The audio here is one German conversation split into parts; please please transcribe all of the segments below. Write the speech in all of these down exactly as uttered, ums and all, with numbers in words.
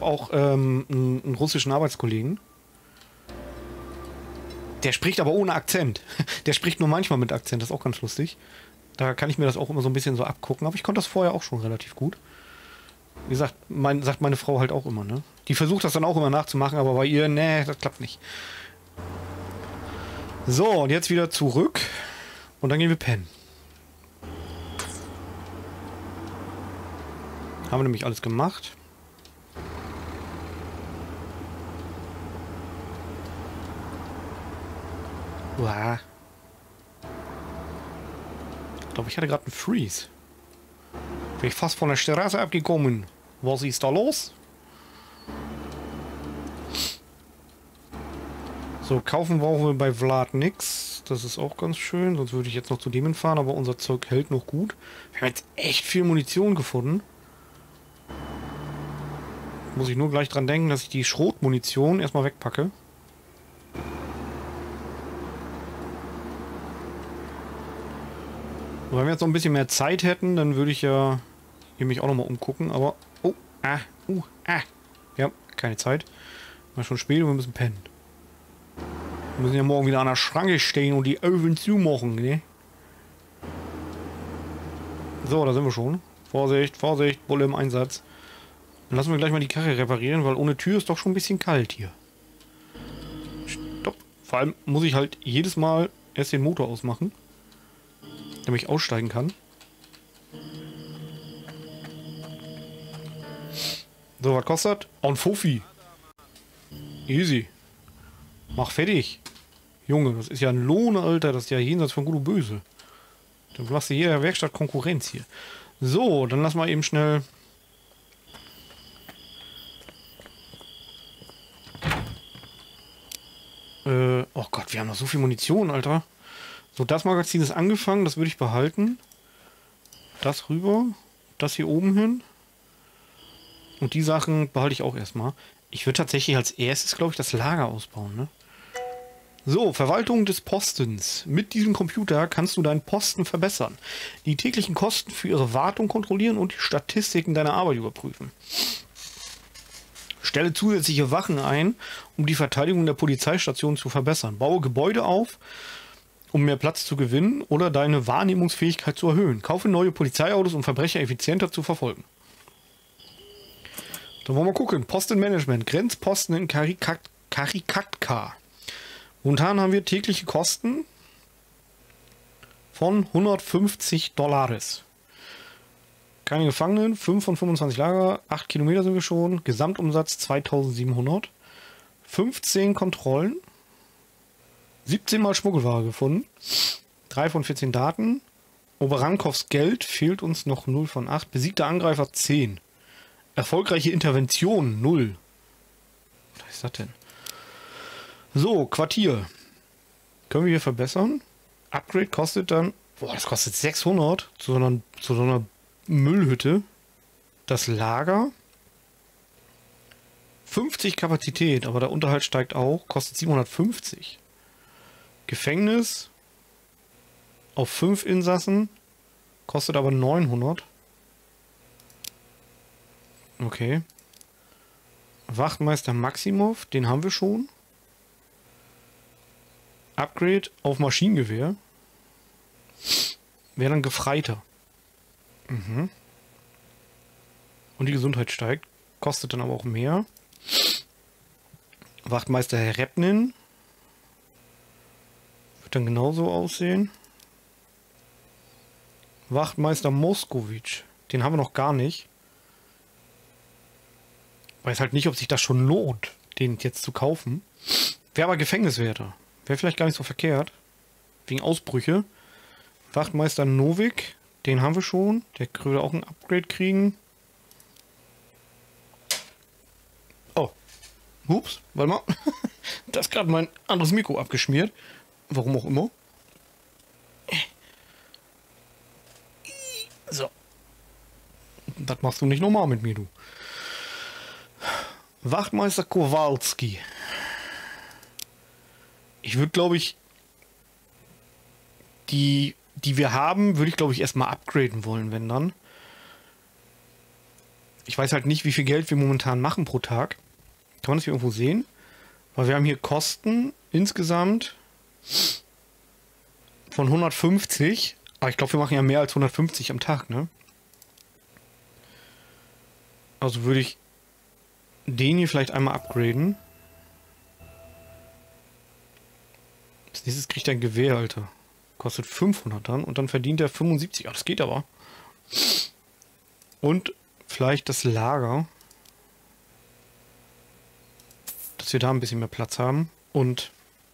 auch ähm, einen, einen russischen Arbeitskollegen. Der spricht aber ohne Akzent. Der spricht nur manchmal mit Akzent, das ist auch ganz lustig. Da kann ich mir das auch immer so ein bisschen so abgucken. Aber ich konnte das vorher auch schon relativ gut. Wie gesagt, mein, sagt meine Frau halt auch immer, ne? Die versucht das dann auch immer nachzumachen, aber bei ihr, nee, das klappt nicht. So, und jetzt wieder zurück. Und dann gehen wir pennen. Haben wir nämlich alles gemacht. Uah. Ich glaube, ich hatte gerade einen Freeze. Bin ich fast von der Straße abgekommen. Was ist da los? So, kaufen brauchen wir bei Vlad nix. Das ist auch ganz schön. Sonst würde ich jetzt noch zu dem fahren, aber unser Zeug hält noch gut. Wir haben jetzt echt viel Munition gefunden. Muss ich nur gleich dran denken, dass ich die Schrotmunition erstmal wegpacke. Und wenn wir jetzt noch ein bisschen mehr Zeit hätten, dann würde ich ja hier mich auch nochmal umgucken. Aber, oh, ah, uh, ah. Ja, keine Zeit. War schon spät und wir müssen pennen. Wir müssen ja morgen wieder an der Schranke stehen und die Öfen zumachen, ne? So, da sind wir schon. Vorsicht, Vorsicht, Bulle im Einsatz. Dann lassen wir gleich mal die Karre reparieren, weil ohne Tür ist doch schon ein bisschen kalt hier. Stopp. Vor allem muss ich halt jedes Mal erst den Motor ausmachen, damit ich aussteigen kann. So, was kostet? Ein Fuffi. Easy. Mach fertig. Junge, das ist ja ein Lohn, Alter. Das ist ja jenseits von Gut und Böse. Dann machst du jeder Werkstatt Konkurrenz hier. So, dann lass mal eben schnell... Äh, oh Gott, wir haben noch so viel Munition, Alter. So, das Magazin ist angefangen. Das würde ich behalten. Das rüber. Das hier oben hin. Und die Sachen behalte ich auch erstmal. Ich würde tatsächlich als erstes, glaube ich, das Lager ausbauen, ne? So, Verwaltung des Postens. Mit diesem Computer kannst du deinen Posten verbessern, die täglichen Kosten für ihre Wartung kontrollieren und die Statistiken deiner Arbeit überprüfen. Stelle zusätzliche Wachen ein, um die Verteidigung der Polizeistation zu verbessern. Baue Gebäude auf, um mehr Platz zu gewinnen oder deine Wahrnehmungsfähigkeit zu erhöhen. Kaufe neue Polizeiautos, um Verbrecher effizienter zu verfolgen. Dann wollen wir gucken. Postenmanagement. Grenzposten in Karikat Karikatka. Momentan haben wir tägliche Kosten von hundertfünfzig Dollars. Keine Gefangenen, fünf von fünfundzwanzig Lager, acht Kilometer sind wir schon, Gesamtumsatz zweitausendsiebenhundert, fünfzehn Kontrollen, siebzehn Mal Schmuggelware gefunden, drei von vierzehn Daten, Oberankows Geld fehlt uns noch null von acht, besiegte Angreifer zehn, erfolgreiche Intervention null. Was ist das denn? So, Quartier. Können wir hier verbessern? Upgrade kostet dann... Boah, das kostet sechshundert zu so einer, zu so einer Müllhütte. Das Lager. fünfzig Kapazität, aber der Unterhalt steigt auch. Kostet siebenhundertfünfzig. Gefängnis. Auf fünf Insassen. Kostet aber neunhundert. Okay. Wachtmeister Maximov, den haben wir schon. Upgrade auf Maschinengewehr. Wäre dann Gefreiter. Mhm. Und die Gesundheit steigt. Kostet dann aber auch mehr. Wachtmeister Herr Repnin. Wird dann genauso aussehen. Wachtmeister Moskowitsch. Den haben wir noch gar nicht. Weiß halt nicht, ob sich das schon lohnt, den jetzt zu kaufen. Wäre aber Gefängniswärter. Wäre vielleicht gar nicht so verkehrt. Wegen Ausbrüche. Wachtmeister Novik. Den haben wir schon. Der würde auch ein Upgrade kriegen. Oh. Ups. Warte mal. Da ist gerade mein anderes Mikro abgeschmiert. Warum auch immer. So. Das machst du nicht normal mit mir, du. Wachtmeister Kowalski. Ich würde, glaube ich, die, die wir haben, würde ich, glaube ich, erstmal upgraden wollen, wenn dann. Ich weiß halt nicht, wie viel Geld wir momentan machen pro Tag. Kann man das hier irgendwo sehen? Weil wir haben hier Kosten insgesamt von hundertfünfzig. Aber ich glaube, wir machen ja mehr als hundertfünfzig am Tag, ne? Also würde ich den hier vielleicht einmal upgraden. Als nächstes kriegt er ein Gewehr, Alter. Kostet fünfhundert dann und dann verdient er fünfundsiebzig. Ach, das geht aber. Und vielleicht das Lager. Dass wir da ein bisschen mehr Platz haben. Und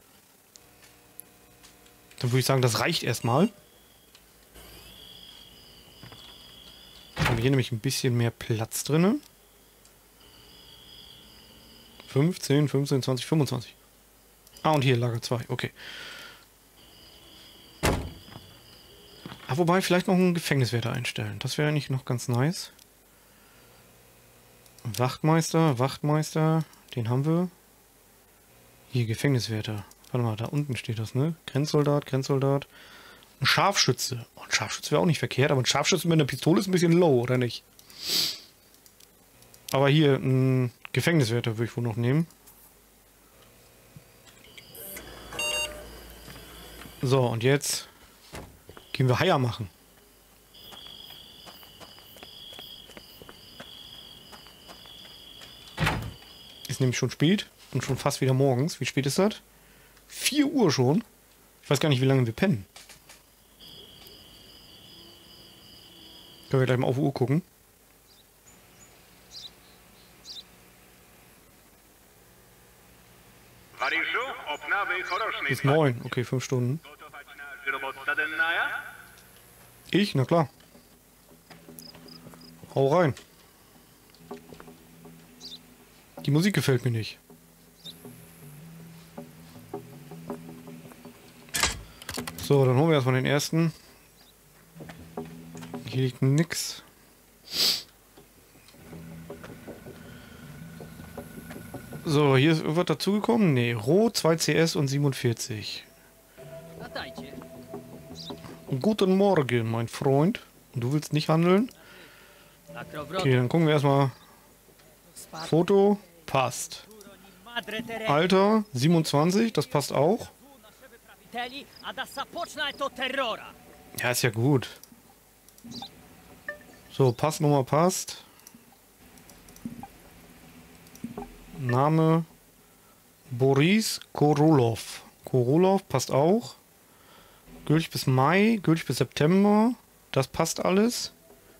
dann würde ich sagen, das reicht erstmal. Dann haben wir hier nämlich ein bisschen mehr Platz drin. fünfzehn, fünfzehn, zwanzig, fünfundzwanzig. Ah, und hier Lager zwei, okay. Ah, wobei, vielleicht noch einen Gefängniswärter einstellen. Das wäre eigentlich noch ganz nice. Wachtmeister, Wachtmeister, den haben wir. Hier, Gefängniswärter. Warte mal, da unten steht das, ne? Grenzsoldat, Grenzsoldat. Ein Scharfschütze. Oh, ein Scharfschütze wäre auch nicht verkehrt, aber ein Scharfschütze mit einer Pistole ist ein bisschen low, oder nicht? Aber hier, ein Gefängniswärter würde ich wohl noch nehmen. So, und jetzt gehen wir Haier machen. Ist nämlich schon spät und schon fast wieder morgens. Wie spät ist das? vier Uhr schon. Ich weiß gar nicht, wie lange wir pennen. Können wir gleich mal auf die Uhr gucken. Bis neun. Okay, fünf Stunden. Ich? Na klar. Hau rein. Die Musik gefällt mir nicht. So, dann holen wir erstmal den ersten. Hier liegt nix. So, hier ist irgendwas dazugekommen? Ne, Roh, zwei C S und siebenundvierzig. Guten Morgen, mein Freund. Du willst nicht handeln? Okay, dann gucken wir erstmal. Foto, passt. Alter, siebenundzwanzig, das passt auch. Ja, ist ja gut. So, Passnummer passt. Name Boris Korolov. Korolov passt auch. Gültig bis Mai, gültig bis September. Das passt alles.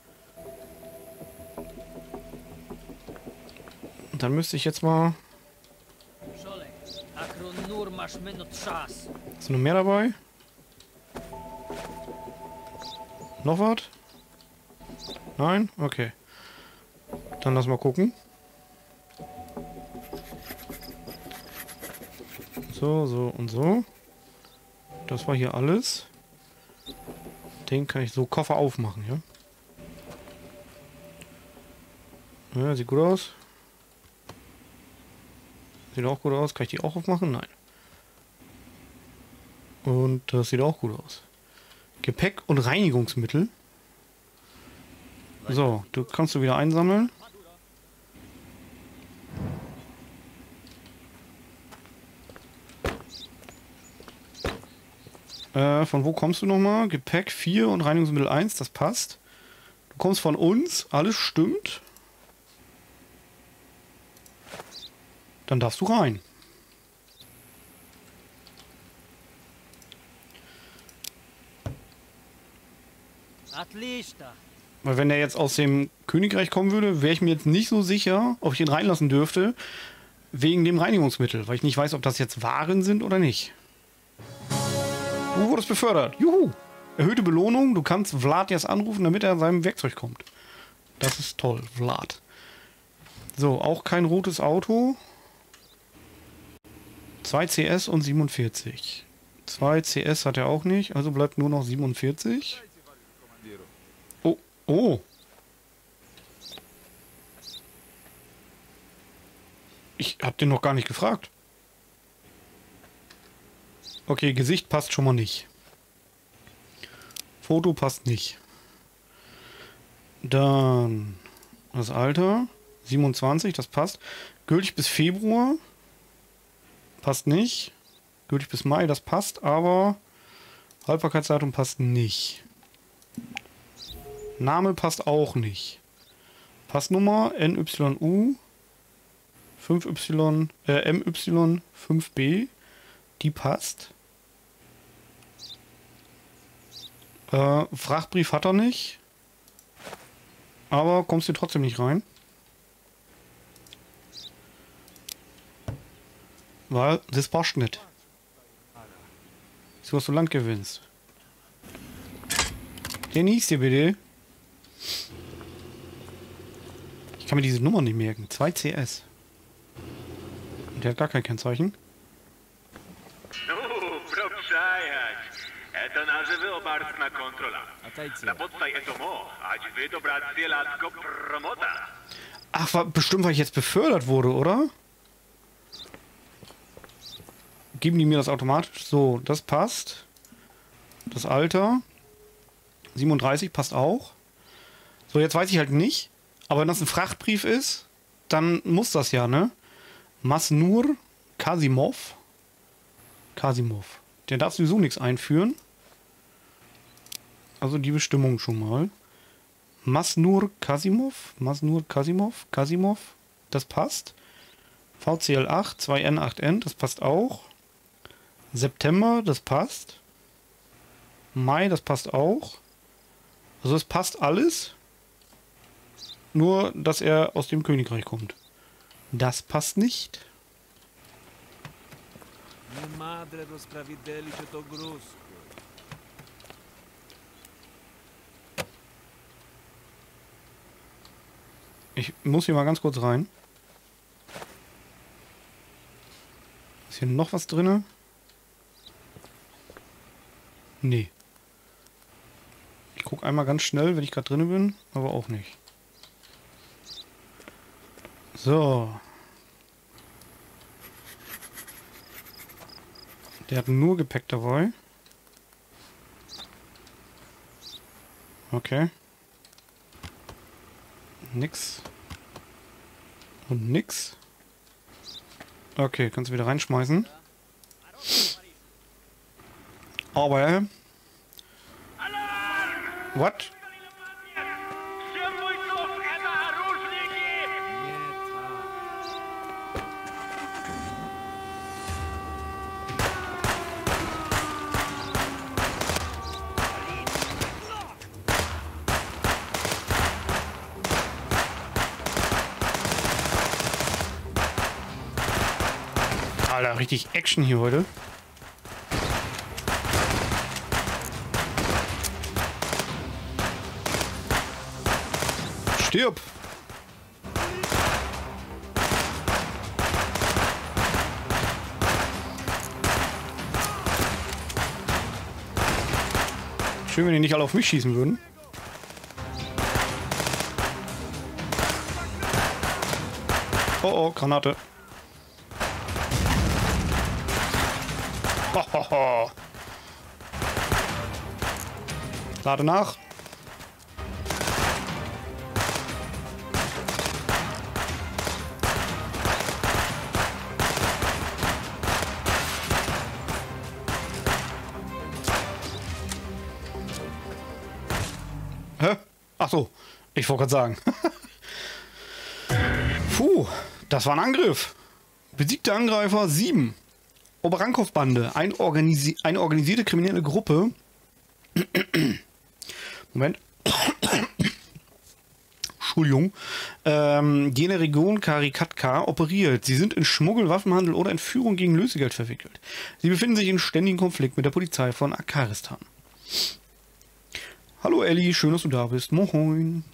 Und dann müsste ich jetzt mal... Ist noch mehr dabei? Noch was? Nein? Okay. Dann lass mal gucken. So, so und so. Das war hier alles. Den kann ich so Koffer aufmachen, ja? Ja, sieht gut aus. Sieht auch gut aus. Kann ich die auch aufmachen? Nein. Und das sieht auch gut aus. Gepäck und Reinigungsmittel. So, du kannst du wieder einsammeln. Äh, von wo kommst du nochmal? Gepäck vier und Reinigungsmittel eins, das passt. Du kommst von uns, alles stimmt. Dann darfst du rein. Weil wenn er jetzt aus dem Königreich kommen würde, wäre ich mir jetzt nicht so sicher, ob ich ihn reinlassen dürfte, wegen dem Reinigungsmittel, weil ich nicht weiß, ob das jetzt Waren sind oder nicht. Du wurdest befördert. Juhu! Erhöhte Belohnung, du kannst Vlad jetzt anrufen, damit er an seinem Werkzeug kommt. Das ist toll, Vlad. So, auch kein rotes Auto. zwei C S und siebenundvierzig. zwei C S hat er auch nicht, also bleibt nur noch siebenundvierzig. Oh, oh. Ich hab den noch gar nicht gefragt. Okay, Gesicht passt schon mal nicht. Foto passt nicht. Dann Das Alter siebenundzwanzig, das passt. Gültig bis Februar. Passt nicht. Gültig bis Mai, das passt, aber Haltbarkeitsdatum passt nicht. Name passt auch nicht. Passnummer N Y U fünf Y, äh, M Y fünf B. Die passt. Äh, Frachtbrief hat er nicht. Aber kommst du trotzdem nicht rein. Weil das passt nicht. So, was du Land gewinnst. Genieß dir bitte. Ich kann mir diese Nummer nicht merken. zwei C S. Und der hat gar kein Kennzeichen. Ach, war bestimmt, weil ich jetzt befördert wurde, oder? Geben die mir das automatisch? So, das passt. Das Alter. siebenunddreißig passt auch. So, jetzt weiß ich halt nicht. Aber wenn das ein Frachtbrief ist, dann muss das ja, ne? Masnur Kasimov. Kasimov. Der darf sowieso nichts einführen. Also die Bestimmung schon mal. Masnur Kasimov. Masnur Kasimov. Kasimov. Das passt. V C L acht, zwei N acht N. Das passt auch. September. Das passt. Mai. Das passt auch. Also es passt alles. Nur, dass er aus dem Königreich kommt. Das passt nicht. Ich muss hier mal ganz kurz rein. Ist hier noch was drin? Nee. Ich gucke einmal ganz schnell, wenn ich gerade drin bin, aber auch nicht. So. Der hat nur Gepäck dabei. Okay. Nix. Und nix. Okay, kannst du wieder reinschmeißen. Aber... What? Alter, richtig Action hier heute. Stirb! Schön, wenn die nicht alle auf mich schießen würden. Oh oh, Granate. Hohoho. Lade nach. Hä? Ach so, ich wollte gerade sagen. Puh, das war ein Angriff. Besiegte Angreifer sieben. Oberankow-Bande, ein organisi eine organisierte kriminelle Gruppe. Moment. Entschuldigung. Ähm, die in der Region Karikatka operiert. Sie sind in Schmuggel, Waffenhandel oder Entführung gegen Lösegeld verwickelt. Sie befinden sich in ständigem Konflikt mit der Polizei von Akaristan. Hallo Elli, schön, dass du da bist. Moin.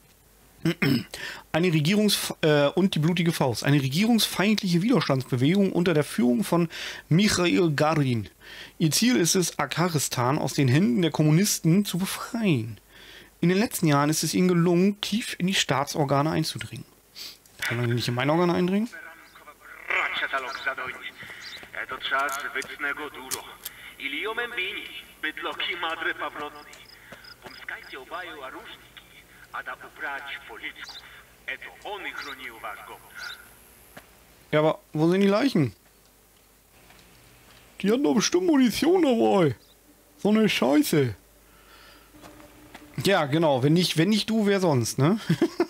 Eine Regierungs- äh, und die blutige Faust. Eine regierungsfeindliche Widerstandsbewegung unter der Führung von Michail Garin. Ihr Ziel ist es, Akaristan aus den Händen der Kommunisten zu befreien. In den letzten Jahren ist es ihnen gelungen, tief in die Staatsorgane einzudringen. Kann man nicht in meine Organe eindringen? Ja, aber wo sind die Leichen? Die hatten doch bestimmt Munition dabei. So eine Scheiße. Ja, genau. Wenn nicht, wenn nicht du, wer sonst, ne?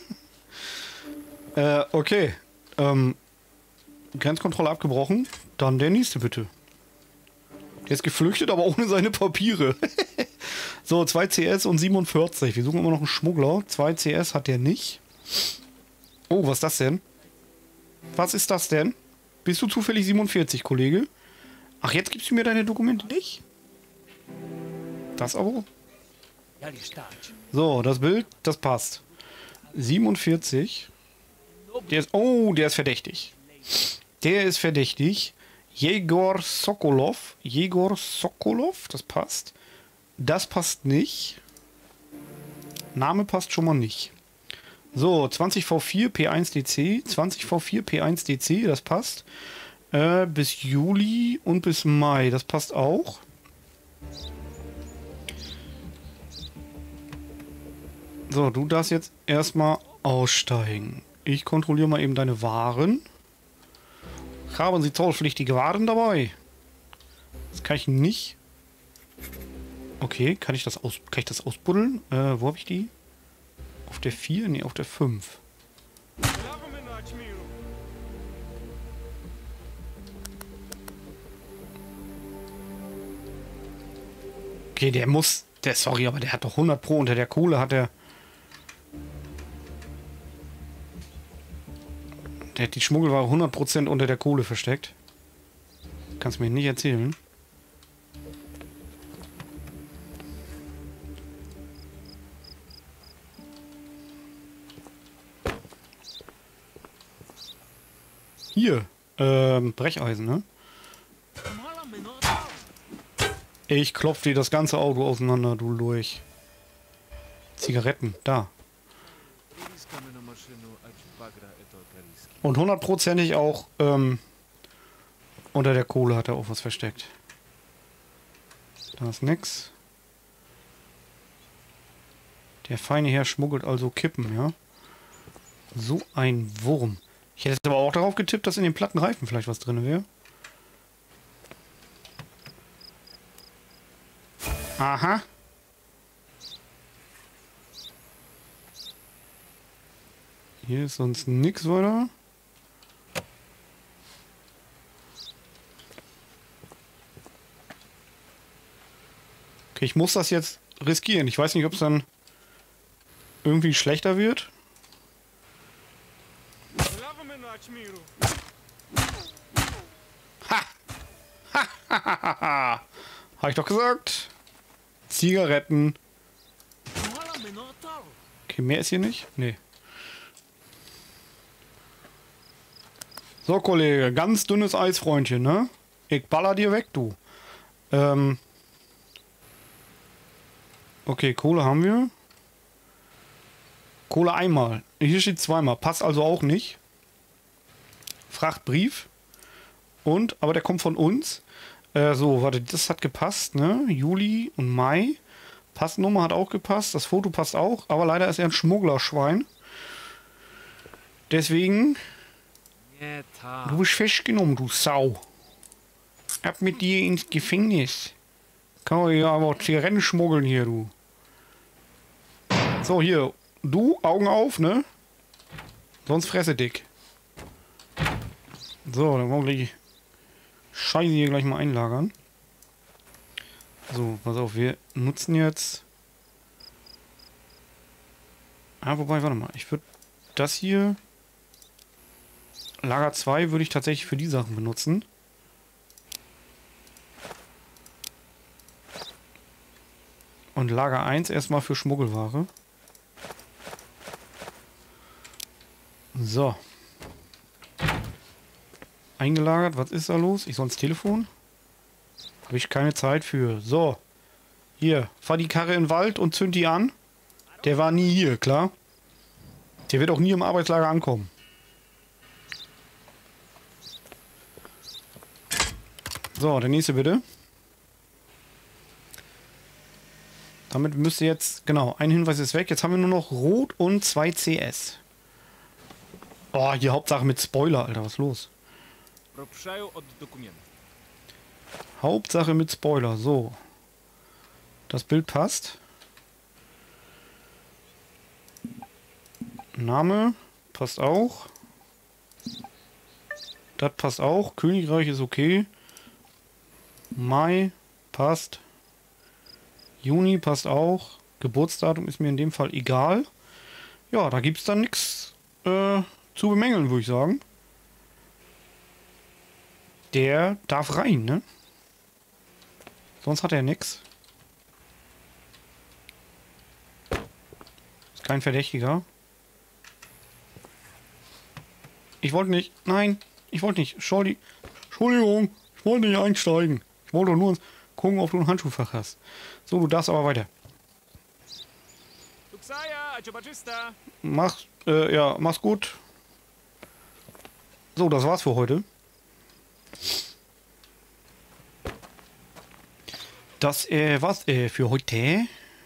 äh, okay. Ähm, Grenzkontrolle abgebrochen. Dann der nächste, bitte. Der ist geflüchtet, aber ohne seine Papiere. So, zwei C S und siebenundvierzig. Wir suchen immer noch einen Schmuggler. zwei C S hat der nicht. Oh, was ist das denn? Was ist das denn? Bist du zufällig siebenundvierzig, Kollege? Ach, jetzt gibst du mir deine Dokumente nicht? Das aber? So, das Bild, das passt. siebenundvierzig. Der ist, oh, der ist verdächtig. Der ist verdächtig. Jegor Sokolov. Jegor Sokolov, das passt. Das passt nicht. Name passt schon mal nicht. So, zwanzig V vier P eins D C. zwanzig V vier P eins D C, das passt. Äh, bis Juli und bis Mai, das passt auch. So, du darfst jetzt erstmal aussteigen. Ich kontrolliere mal eben deine Waren. Haben Sie zollpflichtige Waren dabei? Das kann ich nicht. Okay, kann ich das aus, kann ich das ausbuddeln? Äh, wo habe ich die? Auf der vier? Ne, auf der fünf. Okay, der muss... Der, sorry, aber der hat doch hundert Pro unter der Kohle, hat er... Der hat die Schmuggelware hundert Prozent unter der Kohle versteckt. Kannst mir nicht erzählen. Hier, ähm, Brecheisen, ne? Ich klopf dir das ganze Auto auseinander, du Lurch. Zigaretten, da. Und hundertprozentig auch, ähm, unter der Kohle hat er auch was versteckt. Da ist nix. Der feine Herr schmuggelt also Kippen, ja? So ein Wurm. Ich hätte aber auch darauf getippt, dass in den platten Reifen vielleicht was drin wäre. Aha. Hier ist sonst nichts weiter. Okay, ich muss das jetzt riskieren. Ich weiß nicht, ob es dann irgendwie schlechter wird. Ha! Ha! Ha! Ha! Ha! Habe ich doch gesagt. Zigaretten. Okay, mehr ist hier nicht? Nee. So, Kollege, ganz dünnes Eis, Freundchen, ne? Ich baller dir weg, du. Ähm. Okay, Kohle haben wir. Kohle einmal. Hier steht zweimal. Passt also auch nicht. Frachtbrief. Und, aber der kommt von uns. Äh, so, warte, das hat gepasst, ne? Juli und Mai. Passnummer hat auch gepasst. Das Foto passt auch. Aber leider ist er ein Schmugglerschwein. Deswegen... Du bist festgenommen, du Sau. Ab mit dir ins Gefängnis. Kann man ja aber Zigaretten schmuggeln hier, du. So, hier. Du, Augen auf, ne? Sonst fresse dick. So, dann wollen wir gleich Scheiße hier gleich mal einlagern. So, pass auf, wir nutzen jetzt... Ah, wobei, warte mal. Ich würde das hier... Lager zwei würde ich tatsächlich für die Sachen benutzen. Und Lager eins erstmal für Schmuggelware. So. Eingelagert, was ist da los? Ich soll ins Telefon? Habe ich keine Zeit für. So. Hier, fahr die Karre in den Wald und zünd die an. Der war nie hier, klar? Der wird auch nie im Arbeitslager ankommen. So, der nächste bitte. Damit müsste jetzt... Genau, ein Hinweis ist weg. Jetzt haben wir nur noch Rot und zwei C S. Oh, hier Hauptsache mit Spoiler, Alter. Was ist los? Hauptsache mit Spoiler. So. Das Bild passt. Name passt auch. Das passt auch. Königreich ist okay. Mai passt. Juni passt auch. Geburtsdatum ist mir in dem Fall egal. Ja, da gibt es dann nichts äh, zu bemängeln, würde ich sagen. Der darf rein, ne? Sonst hat er nichts. Ist kein Verdächtiger. Ich wollte nicht. Nein, ich wollte nicht. Scholli. Entschuldigung, ich wollte nicht einsteigen. Ich wollte nur gucken, ob du ein Handschuhfach hast. So, du darfst aber weiter. Mach, äh, ja, mach's gut. So, das war's für heute. Das, äh, was, äh, für heute?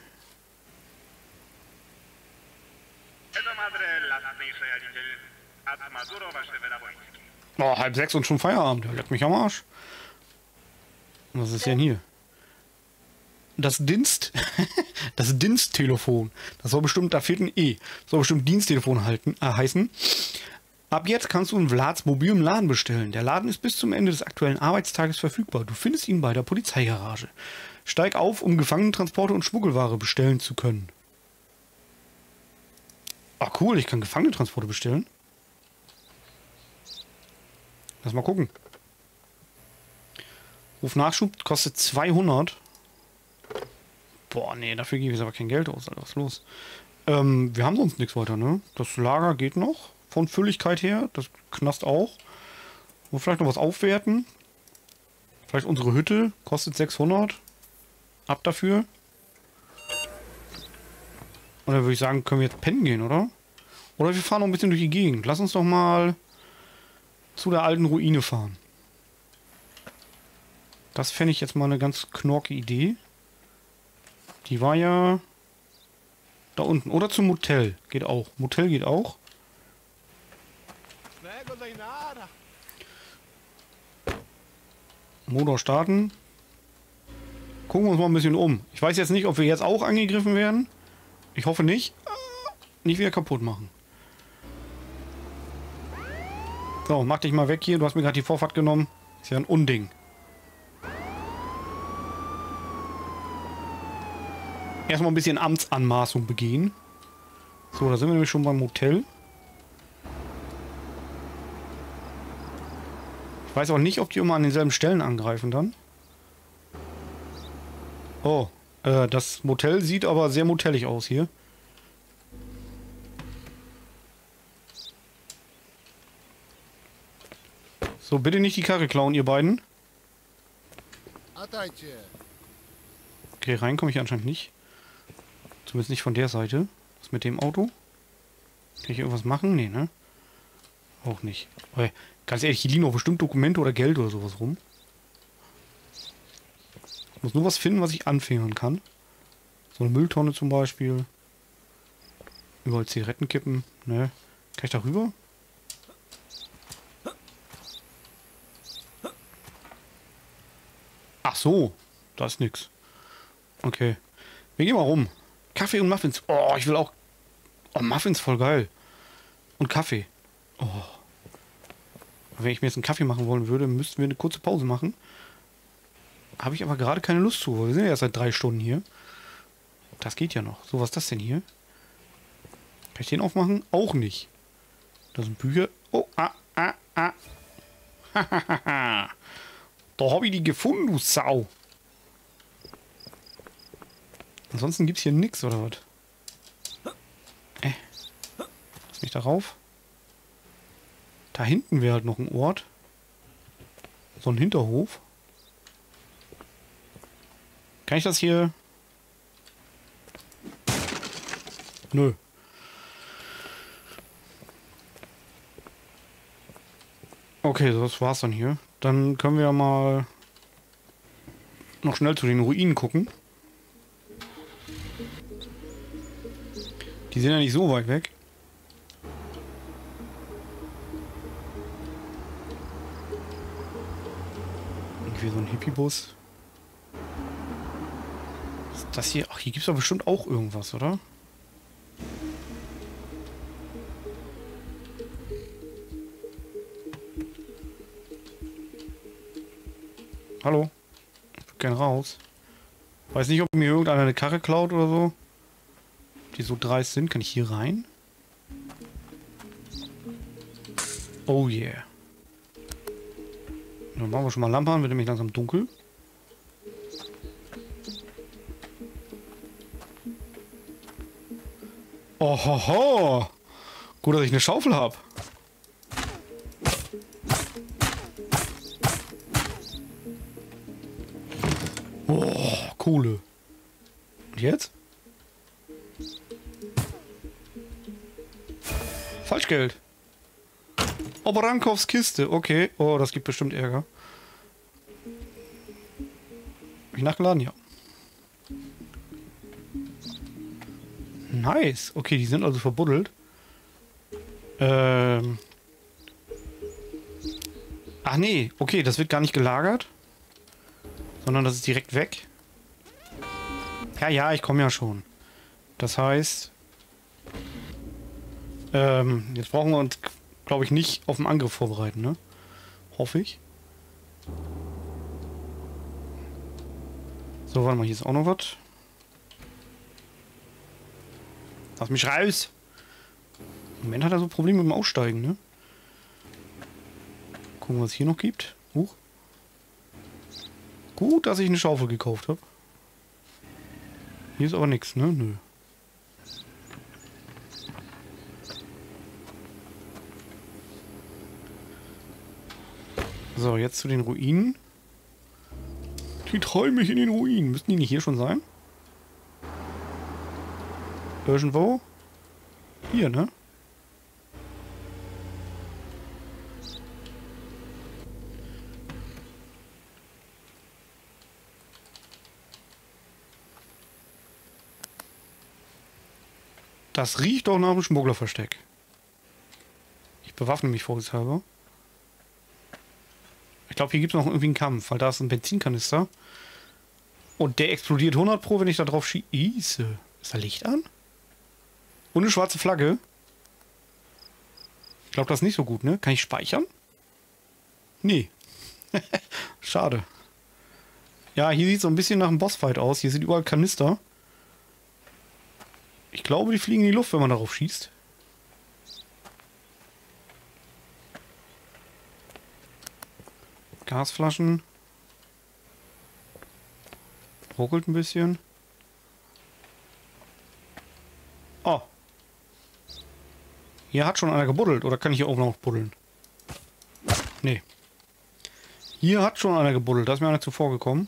Oh, halb sechs und schon Feierabend. Leck mich am Arsch. Was ist denn hier? Das Dienst... das Diensttelefon. Das soll bestimmt... Da fehlt ein E. Das soll bestimmt Diensttelefon halten, äh, heißen. Ab jetzt kannst du in Vlads mobilem Laden bestellen. Der Laden ist bis zum Ende des aktuellen Arbeitstages verfügbar. Du findest ihn bei der Polizeigarage. Steig auf, um Gefangenentransporte und Schmuggelware bestellen zu können. Ach cool, ich kann Gefangenentransporte bestellen. Lass mal gucken. Rufnachschub kostet zweihundert. Boah, nee, dafür gebe ich aber kein Geld aus. Alter, was ist los? Ähm, wir haben sonst nichts weiter, ne? Das Lager geht noch. Von Fülligkeit her. Das Knast auch. Und vielleicht noch was aufwerten. Vielleicht unsere Hütte. Kostet sechshundert. Ab dafür. Und dann würde ich sagen, können wir jetzt pennen gehen, oder? Oder wir fahren noch ein bisschen durch die Gegend. Lass uns doch mal zu der alten Ruine fahren. Das fände ich jetzt mal eine ganz knorke Idee. Die war ja da unten. Oder zum Motel. Geht auch. Motel geht auch. Motor starten. Gucken wir uns mal ein bisschen um. Ich weiß jetzt nicht, ob wir jetzt auch angegriffen werden. Ich hoffe nicht. Nicht wieder kaputt machen. So, mach dich mal weg hier. Du hast mir gerade die Vorfahrt genommen. Ist ja ein Unding. Erstmal ein bisschen Amtsanmaßung begehen. So, da sind wir nämlich schon beim Hotel. Ich weiß auch nicht, ob die immer an denselben Stellen angreifen dann. Oh, äh, das Motel sieht aber sehr motellig aus hier. So, bitte nicht die Karre klauen, ihr beiden. Okay, rein komme ich anscheinend nicht. Zumindest nicht von der Seite. Was mit dem Auto? Kann ich irgendwas machen? Nee, ne? Auch nicht. Aber ganz ehrlich, hier liegen noch bestimmt Dokumente oder Geld oder sowas rum. Ich muss nur was finden, was ich anfingern kann. So eine Mülltonne zum Beispiel. Überall Zigarettenkippen. Ne? Kann ich da rüber? Ach so. Da ist nix. Okay. Wir gehen mal rum. Kaffee und Muffins. Oh, ich will auch... Oh, Muffins voll geil. Und Kaffee. Oh. Wenn ich mir jetzt einen Kaffee machen wollen würde, müssten wir eine kurze Pause machen. Habe ich aber gerade keine Lust zu. Wir sind ja erst seit drei Stunden hier. Das geht ja noch. So, was ist das denn hier? Kann ich den aufmachen? Auch nicht. Das sind Bücher. Oh, ah, ah, ah. Hahaha. Da habe ich die gefunden, du Sau. Ansonsten gibt es hier nichts, oder was? Äh. Lass mich darauf. Da hinten wäre halt noch ein Ort. So ein Hinterhof. Kann ich das hier... Nö. Okay, das war's dann hier. Dann können wir mal noch schnell zu den Ruinen gucken. Die sind ja nicht so weit weg. wie so ein Hippie-Bus. Was ist das hier? Ach, hier gibt es doch bestimmt auch irgendwas, oder? Hallo? Ich würde gerne raus. Weiß nicht, ob mir irgendeiner eine Karre klaut oder so. Die so dreist sind. Kann ich hier rein? Oh yeah. Dann machen wir schon mal Lampe an, wird nämlich langsam dunkel. Oh ho, ho. Gut, dass ich eine Schaufel habe. Oh, Kohle. Und jetzt? Falschgeld. Oberankovs Kiste. Okay. Oh, das gibt bestimmt Ärger. Hab ich nachgeladen? Ja. Nice. Okay, die sind also verbuddelt. Ähm. Ach nee. Okay, das wird gar nicht gelagert. Sondern das ist direkt weg. Ja, ja, ich komme ja schon. Das heißt... Ähm, jetzt brauchen wir uns, glaube ich, nicht auf den Angriff vorbereiten, ne? Hoffe ich. So, warte mal, hier ist auch noch was. Lass mich raus! Im Moment hat er so Probleme mit dem Aussteigen, ne? Gucken, was es hier noch gibt. Huch. Gut, dass ich eine Schaufel gekauft habe. Hier ist aber nichts, ne? Nö. So, jetzt zu den Ruinen. Die treiben mich in den Ruinen. Müssten die nicht hier schon sein? Irgendwo? Hier, ne? Das riecht doch nach einem Schmugglerversteck. Ich bewaffne mich vorsichtshalber. Ich glaube, hier gibt es noch irgendwie einen Kampf, weil da ist ein Benzinkanister. Und der explodiert hundert Pro, wenn ich da drauf schieße. Ist da Licht an? Und eine schwarze Flagge. Ich glaube, das ist nicht so gut, ne? Kann ich speichern? Nee. Schade. Ja, hier sieht es so ein bisschen nach einem Bossfight aus. Hier sind überall Kanister. Ich glaube, die fliegen in die Luft, wenn man darauf schießt. Gasflaschen. Ruckelt ein bisschen. Oh. Hier hat schon einer gebuddelt. Oder kann ich hier oben noch buddeln? Nee. Hier hat schon einer gebuddelt. Da ist mir einer zuvor gekommen.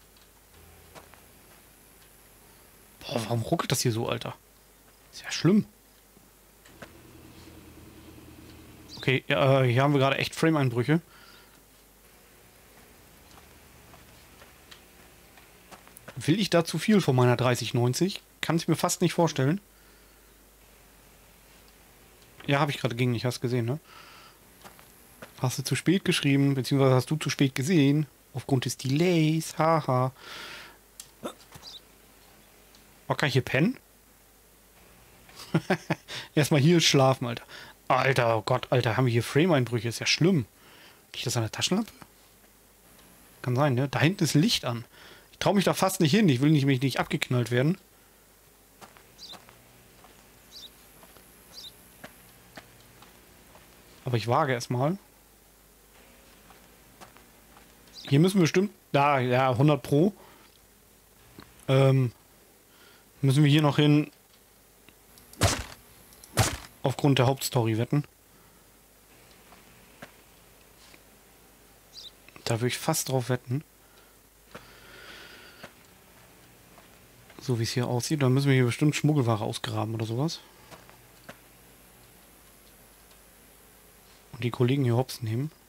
Boah, warum ruckelt das hier so, Alter? Ist ja schlimm. Okay, ja, hier haben wir gerade echt Frame-Einbrüche. Will ich da zu viel von meiner dreißig neunzig? Kann ich mir fast nicht vorstellen. Ja, habe ich gerade gegen dich, hast gesehen, ne? Hast du zu spät geschrieben, beziehungsweise hast du zu spät gesehen. Aufgrund des Delays, haha. Oh, kann ich hier pennen? Erstmal hier schlafen, Alter. Alter, oh Gott, Alter, haben wir hier Frame-Einbrüche, ist ja schlimm. Liegt das an der Taschenlampe? Kann sein, ne? Da hinten ist Licht an. Ich traue mich da fast nicht hin, ich will nicht, mich nicht abgeknallt werden. Aber ich wage es mal. Hier müssen wir bestimmt... Da, ja, hundert Pro. Ähm... Müssen wir hier noch hin... Aufgrund der Hauptstory wetten. Da würde ich fast drauf wetten. So wie es hier aussieht. Dann müssen wir hier bestimmt Schmuggelware ausgraben oder sowas. Und die Kollegen hier hops nehmen.